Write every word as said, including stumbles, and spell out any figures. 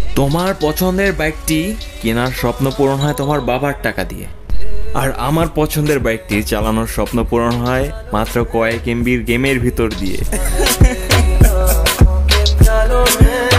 তোমার পছন্দের বাইকটি কেনার স্বপ্ন পূরণ হয় তোমার বাবার টাকা দিয়ে, আর আমার পছন্দের বাইকটি চালানোর স্বপ্ন পূরণ হয় মাত্র কয়েক এমবির গেমের ভিতর দিয়ে।